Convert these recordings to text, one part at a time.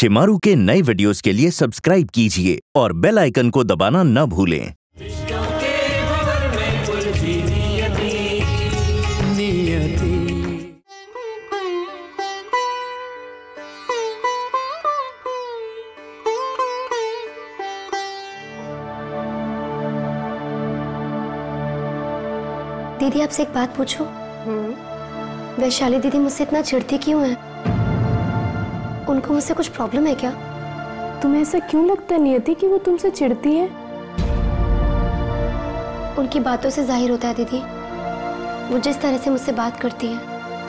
शिमारू के नए वीडियोस के लिए सब्सक्राइब कीजिए और बेल आइकन को दबाना न भूलें। दीदी आपसे एक बात पूछूं? वैशाली दीदी मुझसे इतना चिढ़ती क्यों है? उनको मुझसे कुछ प्रॉब्लम है क्या? तुम्हें ऐसा क्यों लगता है नियति कि वो तुमसे चिढ़ती है? उनकी बातों से जाहिर होता है दीदी, वो जिस तरह से मुझसे बात करती है,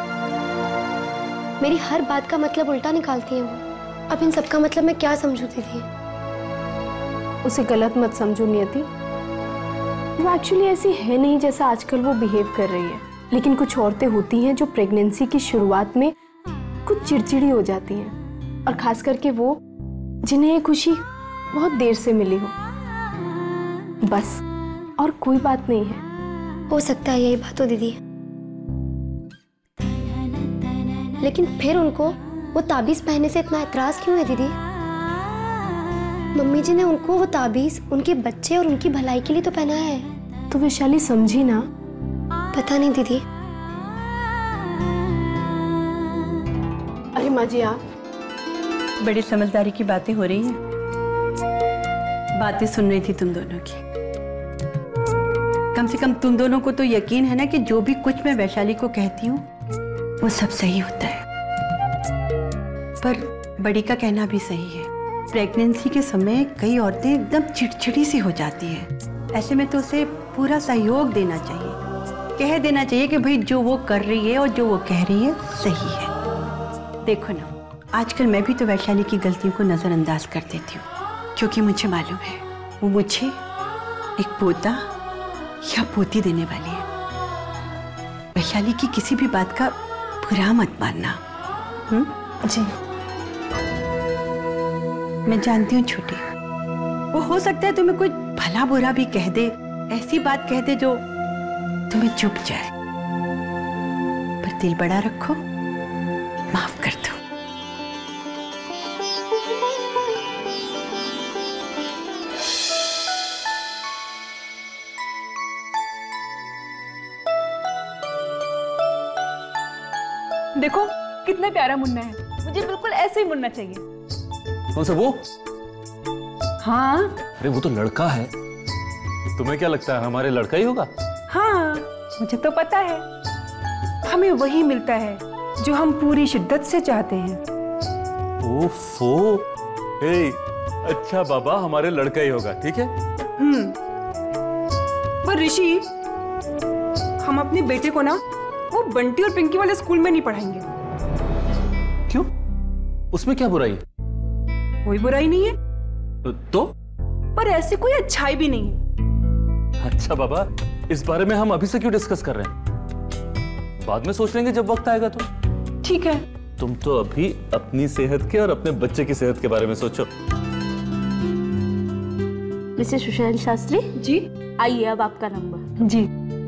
मेरी हर बात का मतलब उल्टा निकालती है वो। अब इन सबका मतलब मैं क्या समझूं दीदी? उसे गलत मत समझो नियति, वो एक्चुअली ऐसी है नहीं जैसा आजकल वो बिहेव कर रही है। लेकिन कुछ औरतें होती हैं जो प्रेगनेंसी की शुरुआत में कुछ चिड़चिड़ी हो जाती हैं, और खास करके वो जिन्हें ये खुशी बहुत देर से मिली हो। बस, और कोई बात नहीं है। हो सकता है यही बात हो दीदी, लेकिन फिर उनको वो ताबीज पहनने से इतना एतराज क्यों है दीदी? मम्मी जी ने उनको वो ताबीज उनके बच्चे और उनकी भलाई के लिए तो पहनाया है। तो वैशाली समझी ना? पता नहीं दीदी। अरे माँ जी, आप बड़ी समझदारी की बातें हो रही हैं। बातें सुन रही थी तुम दोनों की। कम से कम तुम दोनों को तो यकीन है ना कि जो भी कुछ मैं वैशाली को कहती हूँ वो सब सही होता है। पर बड़ी का कहना भी सही है, प्रेगनेंसी के समय कई औरतें एकदम चिड़चिड़ी सी हो जाती है। ऐसे में तो उसे पूरा सहयोग देना चाहिए, कह देना चाहिए कि भाई जो वो कर रही है और जो वो कह रही है सही है। देखो ना, आजकल मैं भी तो वैशाली की गलतियों को नजरअंदाज कर देती हूँ, क्योंकि मुझे मालूम है वो मुझे एक पोता या पोती देने वाली है। वैशाली की किसी भी बात का बुरा मत मानना। जी, मैं जानती हूँ छोटी, वो हो सकता है तुम्हें कुछ भला बुरा भी कह दे, ऐसी बात कह दे जो तुम्हें चुभ जाए, पर दिल बड़ा रखो, माफ कर दो। देखो कितना प्यारा मुन्ना है, मुझे बिल्कुल ऐसे ही मुन्ना चाहिए। कौन सा वो? हाँ। अरे वो तो लड़का है। तुम्हें क्या लगता है हमारे लड़का ही होगा? हाँ, मुझे तो पता है, हमें वही मिलता है जो हम पूरी शिद्दत से चाहते हैं। ओफो, अच्छा बाबा, हमारे लड़का ही होगा, ठीक है? पर ऋषि, हम अपने बेटे को ना वो बंटी और पिंकी वाले स्कूल में नहीं पढ़ाएंगे। क्यों? उसमें क्या बुराई है? कोई बुराई नहीं है। तो? पर ऐसे कोई अच्छाई भी नहीं है। अच्छा बाबा, इस बारे में हम अभी से क्यों डिस्कस कर रहे हैं? बाद में सोच लेंगे जब वक्त आएगा तो। ठीक है। तुम तो अभी अपनी सेहत के और अपने बच्चे की सेहत के बारे में सोचो। मिसेस सुशांत शास्त्री जी, आइए, अब आपका नंबर। जी।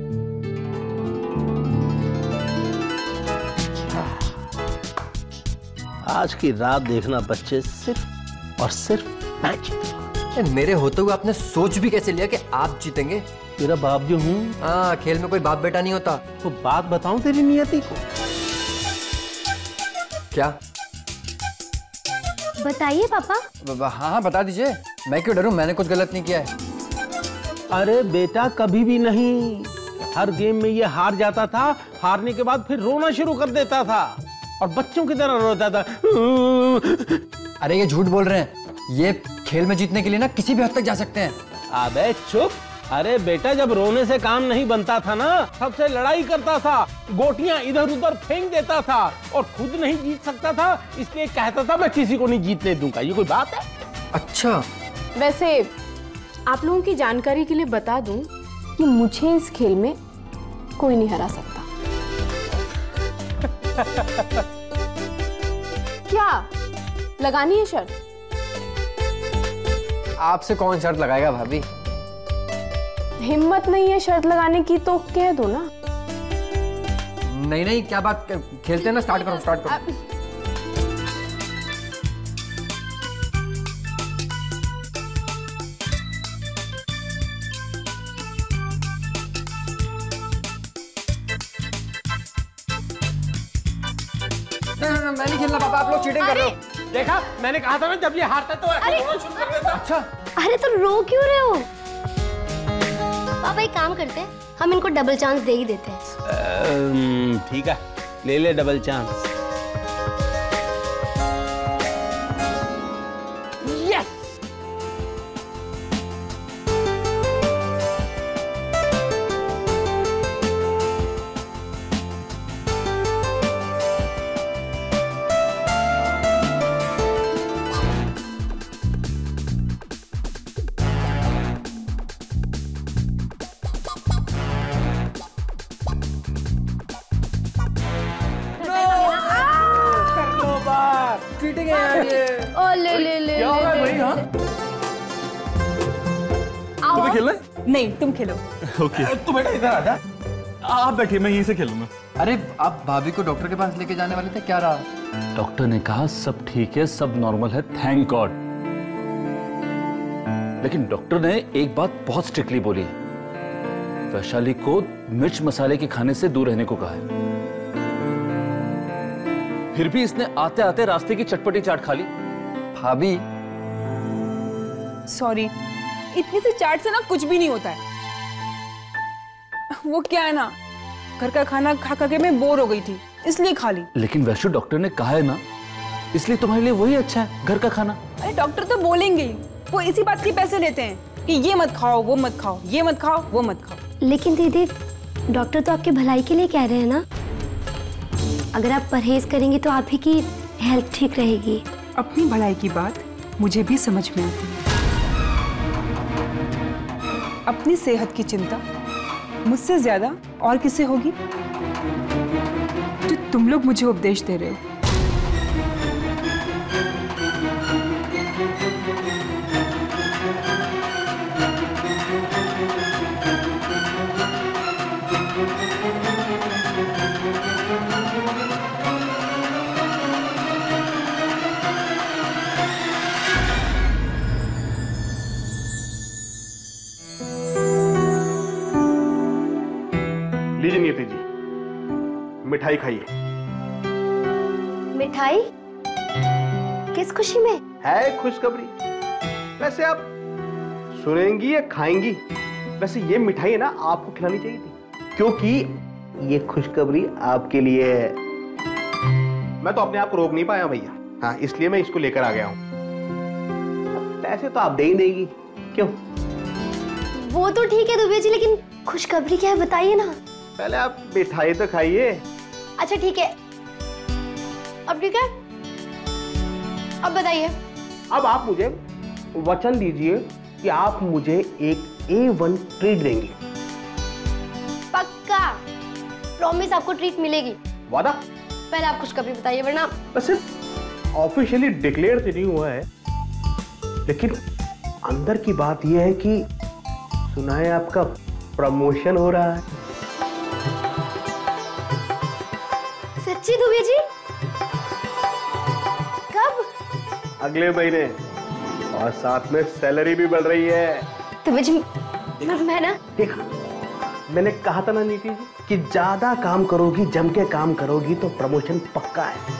आज की रात देखना बच्चे, सिर्फ और सिर्फ मैं जीतूंगा। मेरे होते हुए आपने सोच भी कैसे लिया कि आप जीतेंगे? तेरा बाप जो हूँ। हाँ, खेल में कोई बाप बेटा नहीं होता। तो बात बताऊं तेरी नियति को? क्या? बताइए पापा। हाँ, बता दीजिए। मैं क्यों डरूं? मैंने कुछ गलत नहीं किया है। अरे बेटा, कभी भी नहीं। हर गेम में ये हार जाता था, हारने के बाद फिर रोना शुरू कर देता था और बच्चों की तरह रोता था। अरे ये झूठ बोल रहे हैं, ये खेल में जीतने के लिए ना किसी भी हद तक जा सकते हैं। अबे चुप। अरे बेटा, जब रोने से काम नहीं बनता था ना, सबसे लड़ाई करता था, गोटियां इधर उधर फेंक देता था और खुद नहीं जीत सकता था, इसलिए कहता था मैं किसी को नहीं जीतने दूंगा। ये कोई बात है? अच्छा, वैसे आप लोगों की जानकारी के लिए बता दूं कि मुझे इस खेल में कोई नहीं हरा सकता। क्या लगानी है शर्त? आपसे कौन शर्त लगाएगा भाभी? हिम्मत नहीं है शर्त लगाने की तो कह दो ना। नहीं नहीं, क्या बात, खेलते हैं ना, स्टार्ट करो। नहीं, मैं नहीं खेलना पापा, आप लोग चीटिंग कर रहे हो। देखा, मैंने कहा था ना जब ये हारता तो ऐसे रोना शुरू कर देता। अच्छा, अरे तो रो क्यों रहे हो? पापा एक काम करते हैं, हम इनको डबल चांस दे ही देते हैं। ठीक है, ले ले डबल चांस। चीटिंग है यार ये। ओ ले ले ले क्या हो रहा है भाई? हाँ, तुम्हें खेलना है? नहीं, तुम खेलो। ओके, तू बेटा इधर आ जा। आप बैठिए, मैं यहीं से खेलूंगा। अरे आप भाभी को डॉक्टर के पास लेके जाने वाले थे, क्या रहा? डॉक्टर ने कहा सब ठीक है, सब नॉर्मल है, थैंक गॉड। लेकिन डॉक्टर ने एक बात बहुत स्ट्रिक्टली बोली है, वैशाली को मिर्च मसाले के खाने से दूर रहने को कहा है। फिर भी इसने आते आते रास्ते की चटपटी चाट खा ली। भाभी, सॉरी, इतनी सी चाट से ना कुछ भी नहीं होता है। वो क्या है ना, घर का खाना खा खा के मैं बोर हो गई थी, इसलिए खा ली। लेकिन वैसे डॉक्टर ने कहा है ना, इसलिए तुम्हारे लिए वही अच्छा है, घर का खाना। अरे डॉक्टर तो बोलेंगे ही, वो इसी बात के पैसे लेते हैं कि ये मत खाओ, वो मत खाओ, ये मत खाओ, वो मत खाओ। लेकिन दीदी, डॉक्टर तो आपकी भलाई के लिए कह रहे हैं ना। अगर आप परहेज करेंगी तो आप ही की हेल्थ ठीक रहेगी। अपनी भलाई की बात मुझे भी समझ में आती है। अपनी सेहत की चिंता मुझसे ज्यादा और किसे होगी? जो तुम लोग मुझे उपदेश दे रहे हो। लीजिए नियति जी, मिठाई खाइए। मिठाई? किस खुशी में? है खुशखबरी। वैसे आप सुनेंगी या खाएंगी? वैसे ये मिठाई है ना, आपको खिलानी चाहिए थी, क्योंकि ये खुशखबरी आपके लिए है। मैं तो अपने आप को रोक नहीं पाया भैया, हाँ, इसलिए मैं इसको लेकर आ गया हूं। पैसे तो आप दे ही देगी, क्यों? वो तो ठीक है दुबे जी, लेकिन खुशखबरी क्या है बताइए ना। पहले आप मिठाई तो खाइए। अच्छा ठीक है, अब ठीक है, अब बताइए। अब आप मुझे वचन दीजिए कि आप मुझे एक A1 ट्रीट देंगी। पक्का, प्रॉमिस, आपको ट्रीट मिलेगी। वादा? पहले आप खुशखबरी बताइए, वरना। वैसे ऑफिशियली डिक्लेयर तो नहीं हुआ है, लेकिन अंदर की बात यह है कि सुना है आपका प्रमोशन हो रहा है। सच्ची दुबे जी? कब? अगले महीने, और साथ में सैलरी भी बढ़ रही है। दुबे जी, मैं ना, देखा, मैंने कहा था ना नीति जी कि ज्यादा काम करोगी, जम के काम करोगी तो प्रमोशन पक्का है।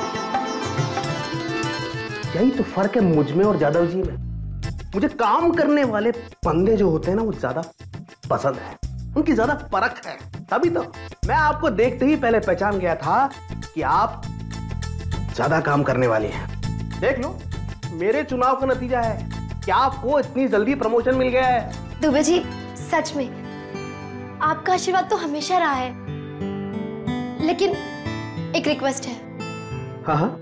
यही तो फर्क है मुझ में और जादव जी में। मुझे काम करने वाले बंदे जो होते हैं ना, वो ज्यादा पसंद है, उनकी ज्यादा परख है। तभी तो मैं आपको देखते ही पहले पहचान गया था कि आप ज्यादा काम करने वाले हैं। देख लो, मेरे चुनाव का नतीजा है कि आपको इतनी जल्दी प्रमोशन मिल गया है। दुबे जी, सच में आपका आशीर्वाद तो हमेशा रहा है, लेकिन एक रिक्वेस्ट है। हाँ हाँ,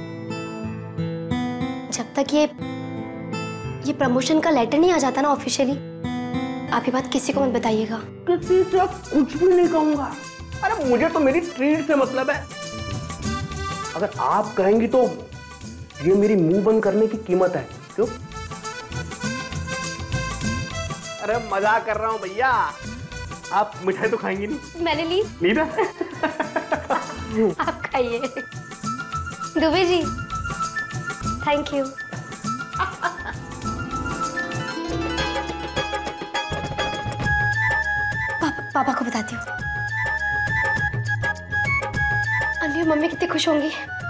जब तक ये प्रमोशन का लेटर नहीं आ जाता ना ऑफिशियली, आप ये बात किसी को मत बताइएगा। किसी से कुछ भी नहीं कहूंगा। अरे मुझे तो मेरी ट्रीट से मतलब है। अगर आप कहेंगी तो ये मेरी मुंह बंद करने की कीमत है। क्यों? अरे मजाक कर रहा हूं भैया। आप मिठाई तो खाएंगी नहीं? मैंने ली ना? आप खाइए। Dubey ji, thank you. पापा को बताती हूँ। अली और मम्मी कितनी खुश होंगी।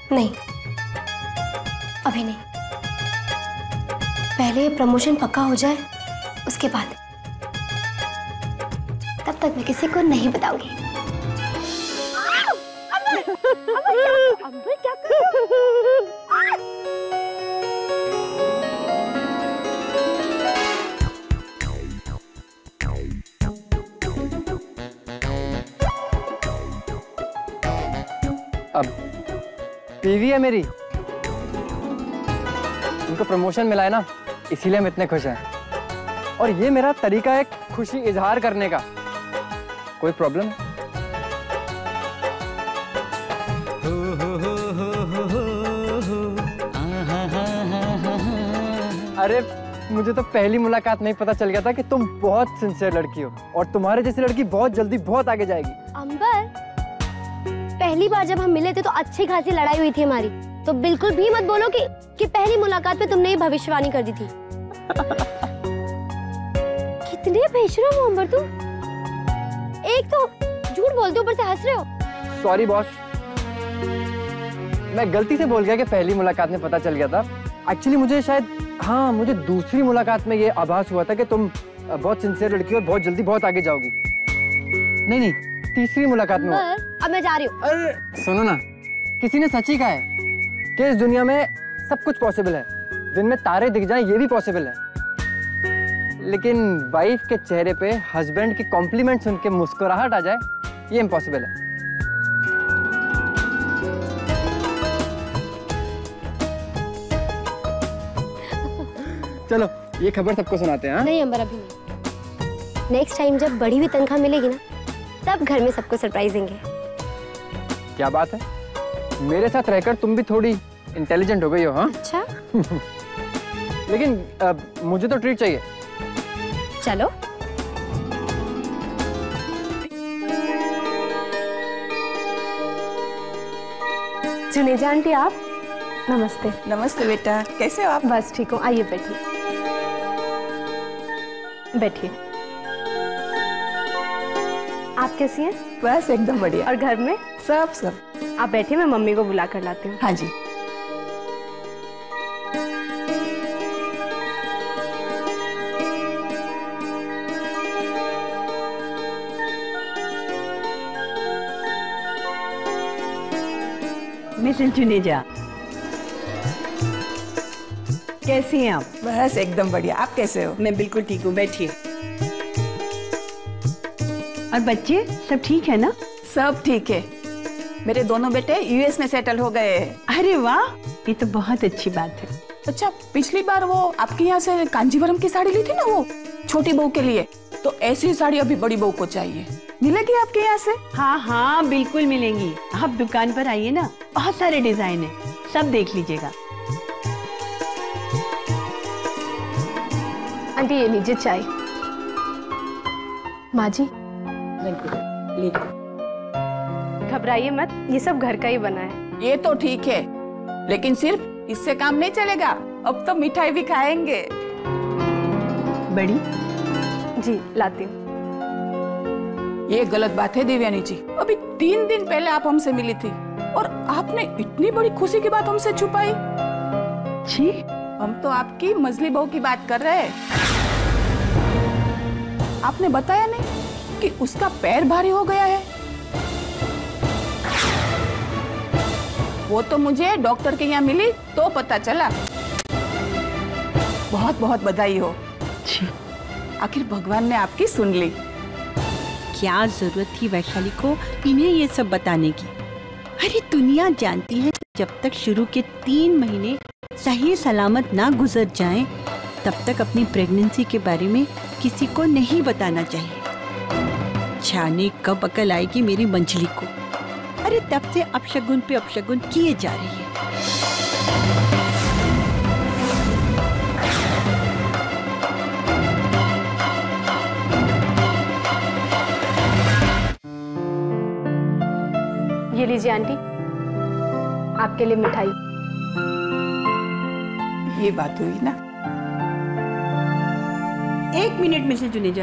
नहीं, अभी नहीं। पहले प्रमोशन पक्का हो जाए, उसके बाद। तब तक मैं किसी को नहीं बताऊंगी। क्या कर रहे हो? अब बीवी है मेरी, उनको प्रमोशन मिला है ना, इसीलिए हम इतने खुश हैं। और ये मेरा तरीका है खुशी इजहार करने का। कोई प्रॉब्लम? अरे मुझे तो पहली मुलाकात में ही पता चल गया था कि तुम बहुत सिंसियर लड़की हो और तुम्हारे जैसी लड़की बहुत जल्दी बहुत आगे जाएगी। अंबर, पहली बार जब हम मिले थे तो अच्छी खासी लड़ाई हुई थी हमारी, तो बिल्कुल भी मत बोलो कि पहली मुलाकात पे तुमने ये भविष्यवाणी कर दी थी। कितने बेशरम हो अंबर तुम। एक तो झूठ बोलते हो, ऊपर से हंस रहे हो। सॉरी बॉस, मैं गलती से बोल गया कि पहली मुलाकात में पता चल गया था। एक्चुअली मुझे शायद, हाँ, मुझे दूसरी मुलाकात में ये आभास हुआ था कि तुम बहुत सिंसियर लड़की हो और बहुत जल्दी बहुत आगे जाओगी। नहीं, तीसरी मुलाकात में। अब मैं जा रही हूँ। अरे सुनो ना, किसी ने सच ही कहा है कि इस दुनिया में सब कुछ पॉसिबल है। दिन में तारे दिख जाएं ये भी पॉसिबल है, लेकिन वाइफ के चेहरे पे हस्बैंड की कॉम्प्लीमेंट सुन के मुस्कुराहट आ जाए ये इम्पॉसिबल है। चलो ये खबर सबको सुनाते हैं। नहीं अंबर, अभी नहीं। नेक्स्ट टाइम जब बड़ी हुई तनख्वाह मिलेगी ना, तब घर में सबको सरप्राइज देंगे। क्या बात है, मेरे साथ रहकर तुम भी थोड़ी इंटेलिजेंट हो गई हो। हाँ अच्छा। लेकिन मुझे तो ट्रीट चाहिए। चलो। जुनेजा आंटी, आप? नमस्ते। नमस्ते बेटा, कैसे हो आप? बस ठीक हूँ, आइए बैठिए। बैठिए। आप कैसी हैं? बस एकदम बढ़िया। और घर में सब आप बैठिए, मैं मम्मी को बुला कर लाती हूँ। हाँ जी। मिसेस जुनेजा, कैसी हैं आप? बस एकदम बढ़िया। आप कैसे हो? मैं बिल्कुल ठीक हूँ, बैठिए। और बच्चे सब ठीक है ना? सब ठीक है। मेरे दोनों बेटे यूएस में सेटल हो गए हैं। अरे वाह, ये तो बहुत अच्छी बात है। अच्छा, पिछली बार वो आपके यहाँ से कांजीवरम की साड़ी ली थी ना, वो छोटी बहू के लिए, तो ऐसी साड़ी अभी बड़ी बहू को चाहिए। मिलेगी आपके यहाँ से? हाँ, बिल्कुल मिलेंगी। आप दुकान पर आइए ना, बहुत सारे डिजाइन है, सब देख लीजिएगा। आंटी ये लीजिए चाय। माँ जी, घबराइए मत, ये सब घर का ही बना है। ये तो ठीक है, लेकिन सिर्फ इससे काम नहीं चलेगा। अब तो मिठाई भी खाएंगे। बड़ी जी लाती हूँ। ये गलत बात है देवयानी जी, अभी 3 दिन पहले आप हमसे मिली थी और आपने इतनी बड़ी खुशी की बात हमसे छुपाई। जी, हम तो आपकी मजली बहू की बात कर रहे हैं। आपने बताया नहीं कि उसका पैर भारी हो गया है। वो तो मुझे डॉक्टर के यहाँ मिली तो पता चला। बहुत बहुत बधाई हो। आखिर भगवान ने आपकी सुन ली। क्या जरूरत थी वैशाली को इन्हें ये सब बताने की? अरे दुनिया जानती है, जब तक शुरू के 3 महीने सही सलामत ना गुजर जाएं, तब तक अपनी प्रेगनेंसी के बारे में किसी को नहीं बताना चाहिए। जाने कब अकल आएगी मेरी मंजली को। अरे तब से अपशगुन पे अपशगुन किए जा रही है। ये लीजिए आंटी, आपके लिए मिठाई। ये बात हुई ना। 1 मिनट मिसेस जुनेजा।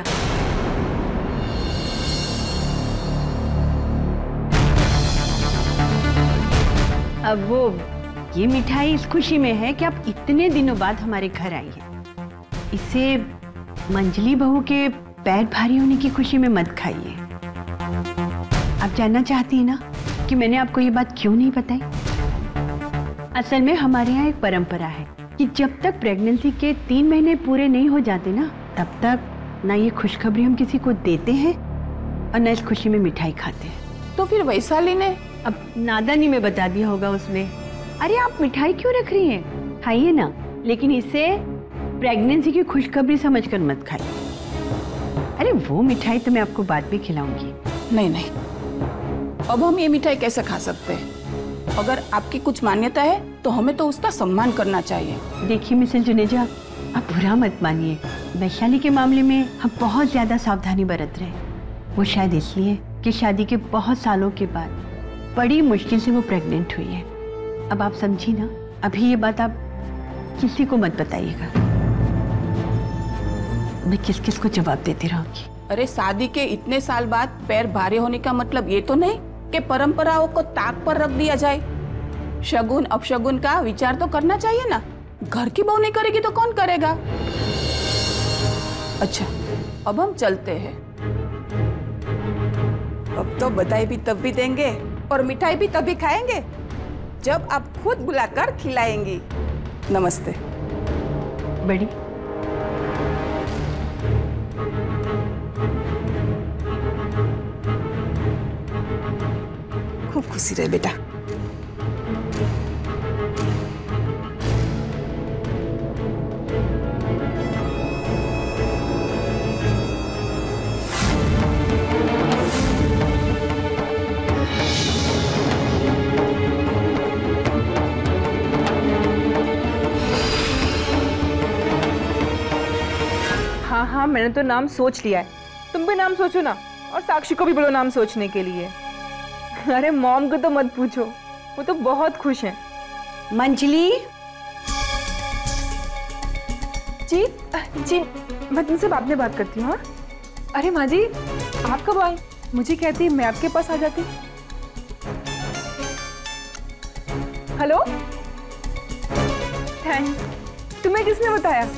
अब वो ये मिठाई इस खुशी में है कि आप इतने दिनों बाद हमारे घर आई हैं। इसे मंजली बहू के पैर भारी होने की खुशी में मत खाइए। आप जानना चाहती हैं ना कि मैंने आपको ये बात क्यों नहीं बताई? असल में हमारे यहाँ एक परंपरा है कि जब तक प्रेगनेंसी के 3 महीने पूरे नहीं हो जाते ना, तब तक ना ये खुशखबरी हम किसी को देते हैं और ना इस खुशी में मिठाई खाते हैं। तो फिर वैशाली ने अब नादानी में बता दिया होगा उसने। अरे आप मिठाई क्यों रख रही हैं? खाइए ना, लेकिन इसे प्रेगनेंसी की खुशखबरी समझकर मत खाइए। अरे वो मिठाई तो मैं आपको बाद में खिलाऊंगी। नहीं नहीं, अब हम ये मिठाई कैसे खा सकते हैं? अगर आपकी कुछ मान्यता है तो हमें तो उसका सम्मान करना चाहिए। देखिए मिसेस जुनेजा, आप बुरा मत मानिए। वैशाली के मामले में हम बहुत ज्यादा सावधानी बरत रहे हैं। वो शायद इसलिए कि शादी के बहुत सालों के बाद बड़ी मुश्किल से वो प्रेग्नेंट हुई है। अब आप समझी ना, अभी ये बात आप किसी को मत बताइएगा। मैं किस किस को जवाब देती रहूंगी। अरे शादी के इतने साल बाद पैर भारी होने का मतलब ये तो नहीं कि परंपराओं को ताक पर रख दिया जाए। शगुन अपशगुन का विचार तो करना चाहिए ना। घर की बहू नहीं करेगी तो कौन करेगा? अच्छा, अब हम चलते हैं। अब तो बधाई भी तब भी देंगे और मिठाई भी तभी खाएंगे जब आप खुद बुलाकर खिलाएंगी। नमस्ते। बड़ी खूब खुशी रहे बेटा। हाँ हाँ, मैंने तो नाम सोच लिया है। तुम भी नाम सोचो ना, और साक्षी को भी बोलो नाम सोचने के लिए। अरे मॉम को तो मत पूछो, वो तो बहुत खुश हैं। मंजली जी जी, मैं तुमसे बाद में बात करती हूँ। अरे माँ जी, आप कब आए? मुझे कहती मैं आपके पास आ जाती। Hello, thanks. तुम्हें किसने बताया?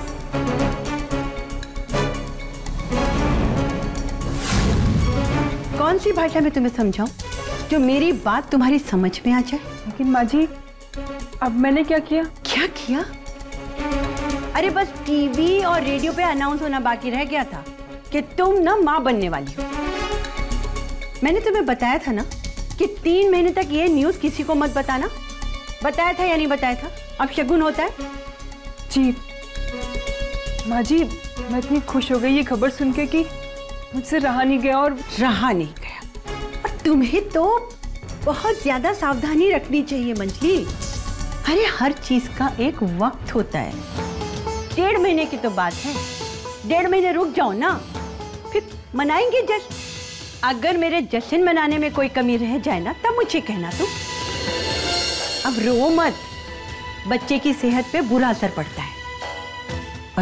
कौन सी भाषा में तुम्हें समझाऊं जो मेरी बात तुम्हारी समझ में आ जाए? लेकिन माँ जी, अब मैंने क्या किया? क्या किया? अरे बस टीवी और रेडियो पे अनाउंस होना बाकी रह गया था कि तुम ना माँ बनने वाली हो। मैंने तुम्हें बताया था ना कि 3 महीने तक ये न्यूज़ किसी को मत बताना। बताया था या नहीं बताया था? अब शगुन होता है। जी माँ जी, मैं इतनी खुश हो गई ये खबर सुन के कि मुझसे रहा नहीं गया। और और तुम्हें तो बहुत ज्यादा सावधानी रखनी चाहिए मंजली। अरे हर चीज का एक वक्त होता है। 1.5 महीने की तो बात है, 1.5 महीने रुक जाओ ना, फिर मनाएंगे जश्न। अगर मेरे जश्न मनाने में कोई कमी रह जाए ना, तब मुझे कहना तुम। अब रो मत, बच्चे की सेहत पे बुरा असर पड़ता है। और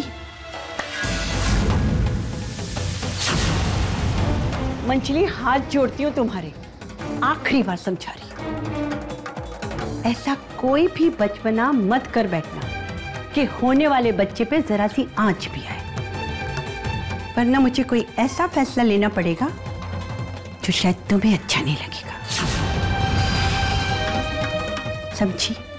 मंजली हाथ जोड़ती हूँ तुम्हारे, आखिरी बार समझा रही हूँ। ऐसा कोई भी बचपना मत कर बैठना कि होने वाले बच्चे पे जरा सी आंच भी आए, वरना मुझे कोई ऐसा फैसला लेना पड़ेगा जो शायद तुम्हें अच्छा नहीं लगेगा। समझी?